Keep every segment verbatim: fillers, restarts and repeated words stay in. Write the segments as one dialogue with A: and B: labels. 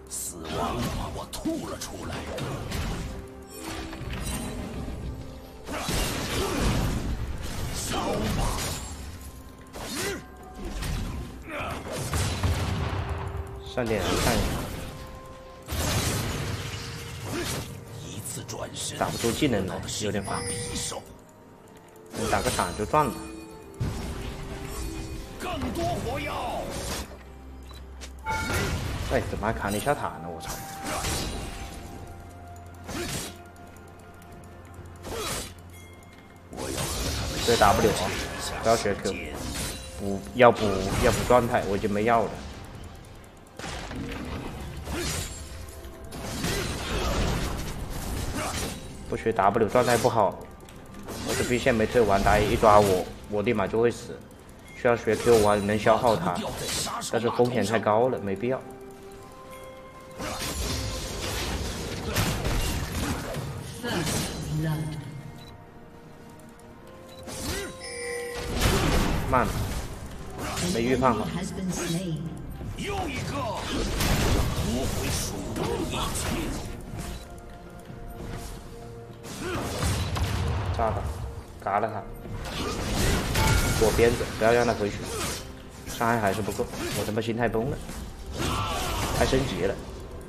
A: 死亡把我吐了出来。烧吧！
B: 上点上一下。 打不出技能来，有点烦。能打个闪就赚了。
A: 更多火药！
B: 哎，怎么还砍了一下塔呢？我操！这 W 啊，不要学 Q， 补要补要补状态，我已经没药了。 不学 W 状态不好，我的兵线没推完，打野一抓我，我立马就会死。需要学 Q 我还能消耗它，但是风险太高了，没必要。慢了，没预判好。
A: 又一个，我会数到一千。
B: 炸他，嘎了他，左边子，不要让他回去，伤害还是不够，我他妈心态崩了，太升级了。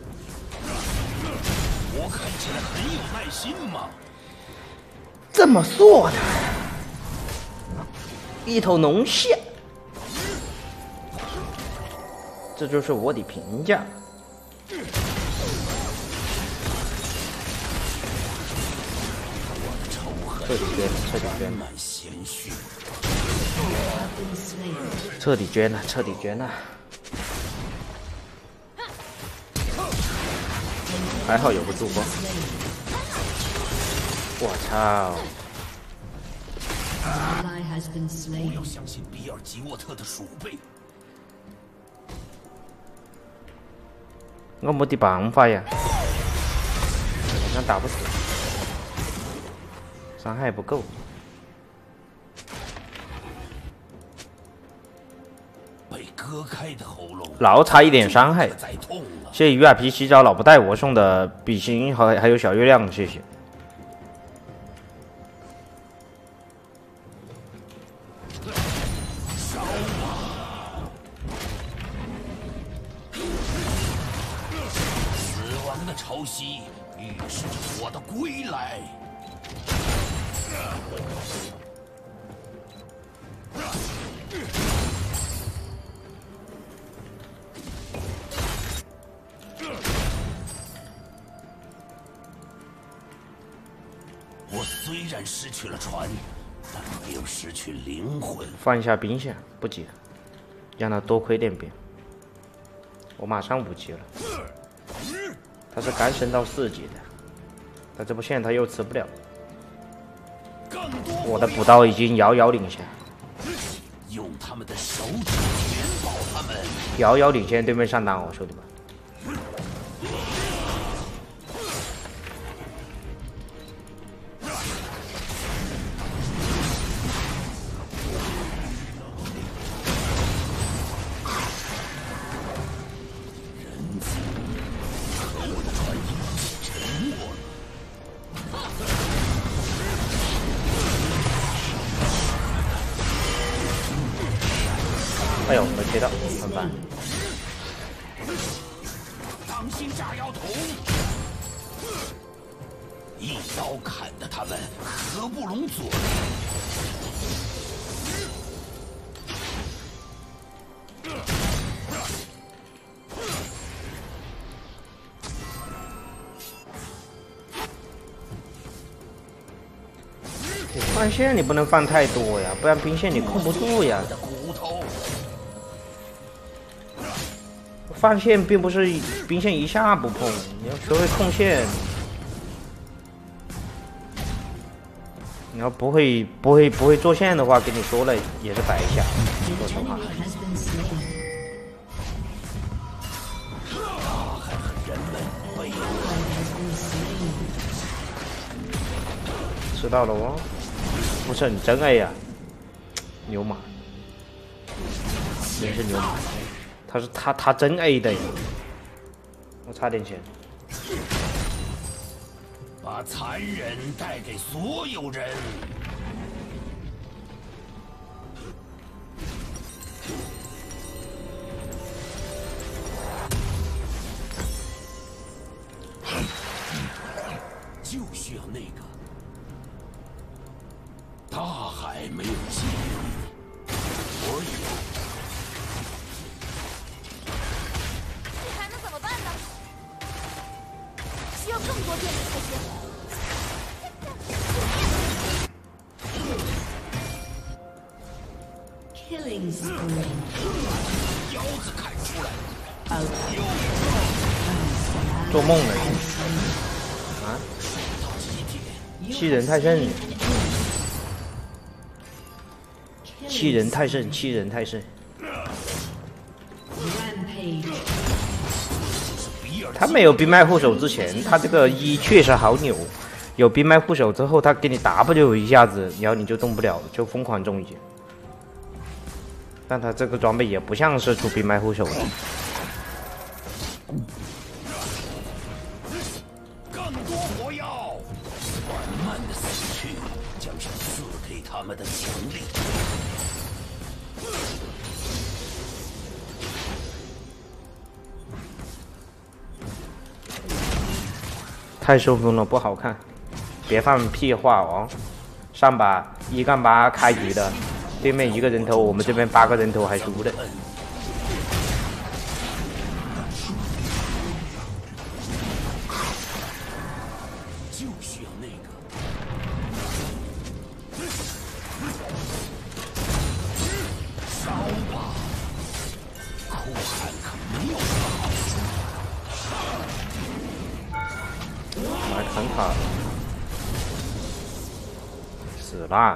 A: 我看起来很有耐心嘛。
B: 这么做的，一头龙血，这就是我的评价。 彻底捐了，彻底捐了，彻底捐了，彻底捐了。还好有个助攻。我操！
A: 不要相信比尔吉沃特的鼠辈。
B: 我没得办法呀，好像打不死。 伤害不够，
A: 被割开的喉咙，
B: 老差一点伤害。谢谢 U R P 洗澡老不带我送的比心和还有小月亮，谢谢。
A: 死亡的潮汐预示着我的归来。 我虽然失去了船，但没有失去灵魂。
B: 放一下兵线，不急，让他多亏点兵。我马上五级了，他是刚升到四级的，他这波线他又吃不了。 我的补刀已经遥遥领先，
A: 用他们的手指填饱他们，
B: 遥遥领先对面上单哦，兄弟们。
A: 人子和我的船一起沉没了。
B: 哎呦，没贴到，很烦。
A: 当心炸药桶！一刀砍得他们合不拢嘴。
B: 放线你不能放太多呀，不然兵线你控不住呀。放线并不是兵线一下不碰，你要学会控线。你要不会不会不会做线的话，跟你说了也是白瞎。说实话。知道了哦，不是你真 A 呀、啊，牛马，真是牛马，他是他他真 A 的。 我差点钱。
A: 把残忍带给所有人。就需要那个。大海没有记忆，我有。
C: 你还能怎么办呢？需要更多电力才行。
D: Killing spree.
A: 腰子砍出来，
B: 做梦呢！啊！欺人太甚！欺人太甚！欺人太甚！
D: Rampage.
B: 他没有冰脉护手之前，他这个一确实好扭。有冰脉护手之后，他给你 W 一下子，然后你就动不了，就疯狂中一击。 但他这个装备也不像是出冰脉护手的。
A: 更多火药，缓慢的死去，将是赐给他们的奖励。
B: 太收风了，不好看，别放屁话哦！上把一杠八开局的。 对面一个人头，我们这边八个人头还输的。
A: 就需要那个。烧吧，酷寒可没有什么好处。
B: 来砍塔，死啦！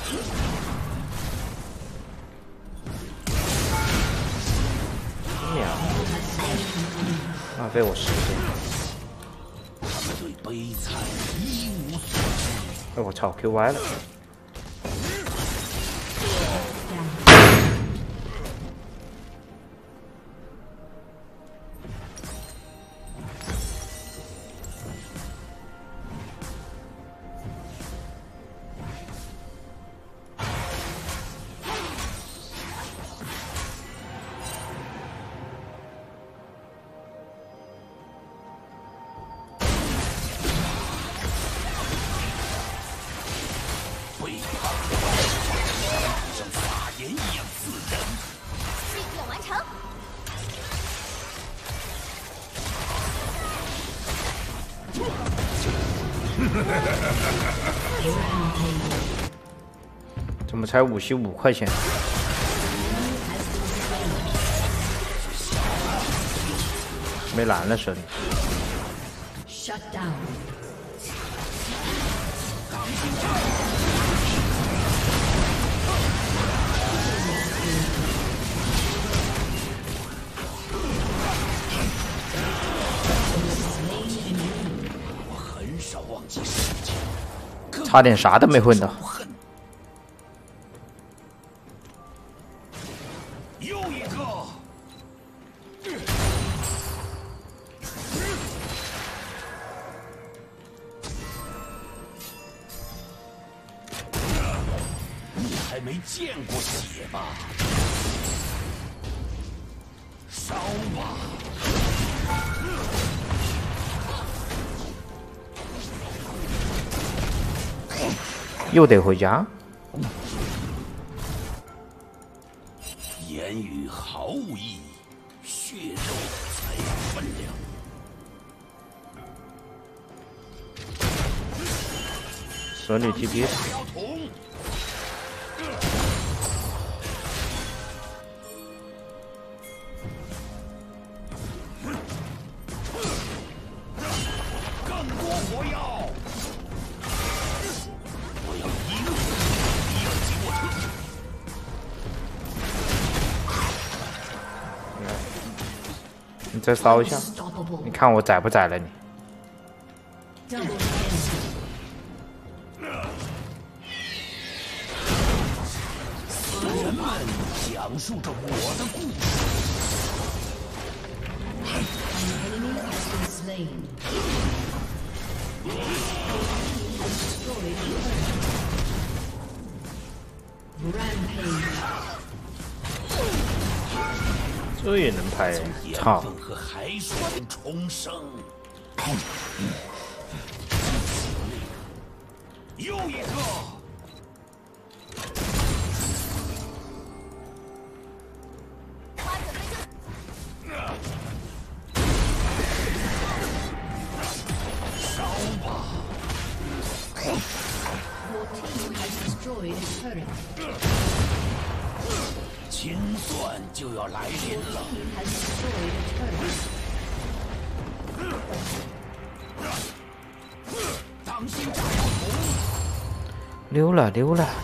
B: 浪费我时间。
A: 他们对悲惨一无所知。
B: 哎，我操 ，Q Y 了。
A: 像法言一样刺人。
C: 事件完成。
B: 怎么才五十五块钱？没蓝了，手里。
D: Shut down.
A: 我很少忘记事情，
B: 差点啥都没混到。
A: 又一个。 还没见过血吧？烧吧！
B: 又得回家。
A: 言语毫无意义，血肉才有分量。
B: 蛇女 T P。 你再烧一下，你看我宰不宰了你？
A: 人们讲述着我的故事。
D: slain. Your team has destroyed a turret. Rampage.
B: 这也能拍？
A: 盐
B: 操！
A: 分和海水中重生。又一个。
D: Your team has destroyed a turret.
A: 清算就要来临
D: Your
A: 了。
D: team has destroyed a turret.
A: 当心炸药桶！
B: 溜了溜了。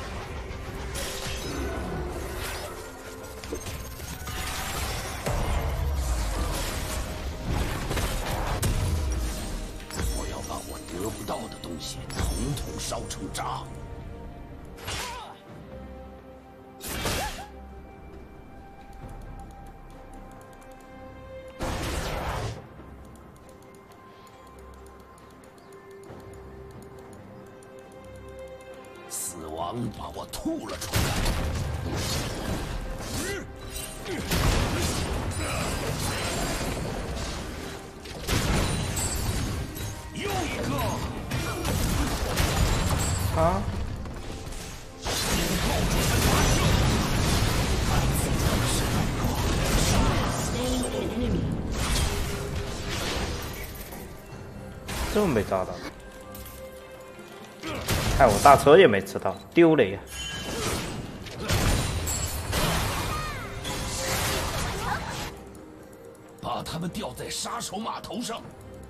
A: 我要把我得不到的东西统统烧成渣。 死亡把我吐了出来。又一个！
B: 啊！
D: Slain an enemy.
B: 这么没炸到，害我大车也没吃到，丢了呀！
A: 把他们吊在杀手码头上。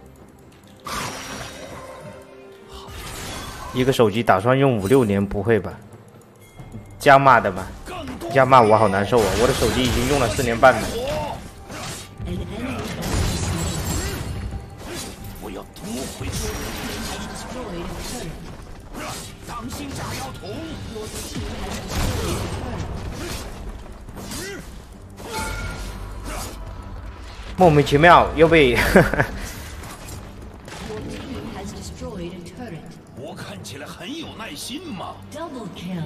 B: 一个手机打算用五六年，不会吧？加码的吗？
A: 更多
B: 加码我好难受啊！我的手机已经用了四年半了。
D: An enemy has been slain.
A: 我要夺回去！
D: Has destroyed a turret.
A: 当心炸药桶！
D: Your team has destroyed a turret.
B: 莫名其妙又被
D: Your team has destroyed a turret.
A: 我看起来很有耐心嘛。
D: Double kill.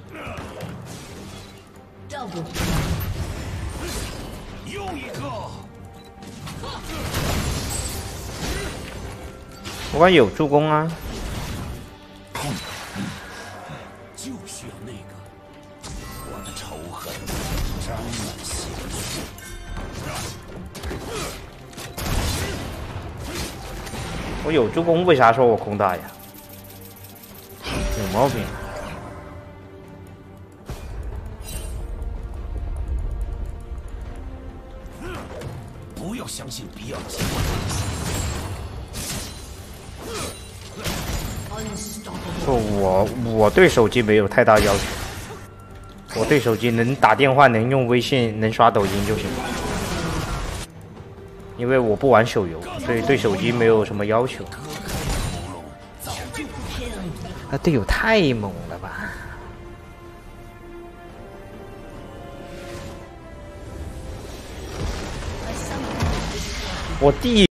D: Double kill.
A: 又一个！
B: 我看有助攻啊！
A: 就需要那个，我的仇恨沾满血水。
B: 我有助攻，为啥说我空大呀？有毛病！
A: 不要相信比尔奇。
B: 不，我我对手机没有太大要求，我对手机能打电话、能用微信、能刷抖音就行。因为我不玩手游，所以对手机没有什么要求。啊，队友太猛了吧！我第